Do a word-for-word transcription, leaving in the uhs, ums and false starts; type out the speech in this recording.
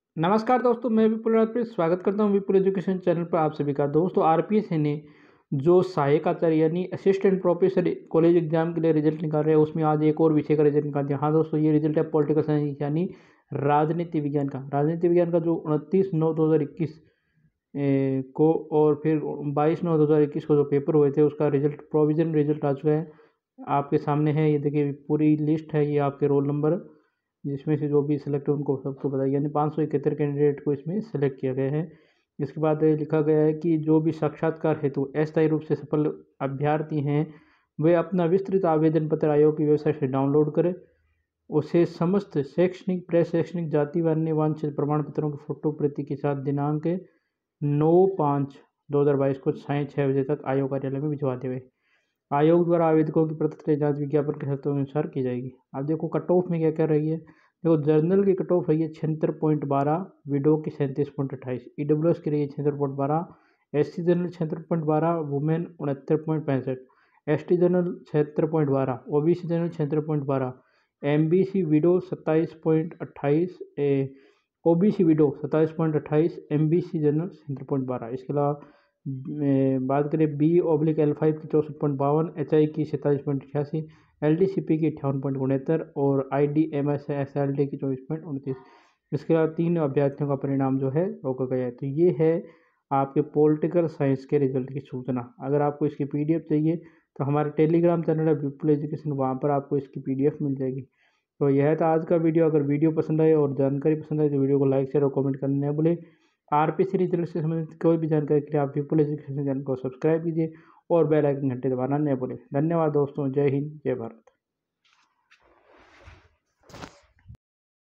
नमस्कार दोस्तों, मैं विपुल राजपूत स्वागत करता हूं विपुल एजुकेशन चैनल पर आप सभी का। दोस्तों, आरपीएससी ने जो सहायक आचार्य यानी असिस्टेंट प्रोफेसर कॉलेज एग्जाम के लिए रिजल्ट निकाल रहे हैं, उसमें आज एक और विषय का रिजल्ट निकाल दिया। हाँ दोस्तों, ये रिजल्ट है पॉलिटिकल साइंस यानी राजनीति विज्ञान का। राजनीति विज्ञान का जो उनतीस नौ दो हज़ार इक्कीस को और फिर बाईस नौ दो हज़ार इक्कीस को जो पेपर हुए थे, उसका रिजल्ट प्रोविजन रिजल्ट आ चुका है। आपके सामने है, ये देखिए पूरी लिस्ट है, ये आपके रोल नंबर जिसमें से जो भी सिलेक्ट है उनको सबको बताया, यानी पाँच सौ इकहत्तर कैंडिडेट को इसमें सेलेक्ट किया गया है। इसके बाद लिखा गया है कि जो भी साक्षात्कार हेतु अस्थायी रूप से सफल अभ्यर्थी हैं, वे अपना विस्तृत आवेदन पत्र आयोग की वेबसाइट से डाउनलोड करें। उसे समस्त शैक्षणिक प्रेस शैक्षणिक जाति व अन्य वांछित प्रमाण पत्रों की फोटो प्रति के साथ दिनांक नौ पाँच दो हज़ार बाईस को साय छः बजे तक आयोग कार्यालय में भिजवा देवे। आयोग द्वारा आवेदकों की प्रत्यक्ष जांच विज्ञापन के शर्तों के अनुसार की जाएगी। अब देखो कट ऑफ में क्या कर रही है। देखो, जर्नल की कट ऑफ है ये छिहत्तर पॉइंट बारह, विडो की सैंतीस पॉइंट अट्ठाईस, ई डब्ल्यू एस की रही है छिहत्तर पॉइंट बारह, एस सी जनरल छिहत्तर पॉइंट बारह, वुमेन उनहत्तर पॉइंट पैंसठ, एस टी जनरल छिहत्तर पॉइंट बारह, ओ बी सी जनरल छिहत्तर पॉइंट बारह, एम बी सी विडो सत्ताईस पॉइंट अट्ठाईस, ओ बी सी विडो सत्ताईस पॉइंट अट्ठाईस, एम बी सी जनरल छिहत्तर पॉइंट बारह। इसके अलावा बात करें बी ऑब्लिक एल फाइव की चौंसठ पॉइंट बावन, एच आई की सैंतालीस पॉइंट छियासी, एल डी सी पी की अट्ठावन पॉइंट उनहत्तर और I D M S S L D की चौबीस पॉइंट उनतीस। इसके अलावा तीन अभ्यर्थियों का परिणाम जो है रोका गया है। तो ये है आपके पॉलिटिकल साइंस के रिजल्ट की सूचना। अगर आपको इसकी पी डी एफ चाहिए तो हमारे टेलीग्राम चैनल है विपुल एजुकेशन, वहाँ पर आपको इसकी पी डी एफ मिल जाएगी। तो यह था आज का वीडियो। अगर वीडियो पसंद आए और जानकारी पसंद आए तो वीडियो को लाइक शेयर और कमेंट करने न भूलें। आरपीएससी रिजल्ट से संबंधित कोई भी जानकारी के लिए आप विपुल एजुकेशन चैनल को सब्सक्राइब कीजिए और बेल आइकन घंटे दबाना न भूलें। धन्यवाद दोस्तों, जय हिंद, जय भारत।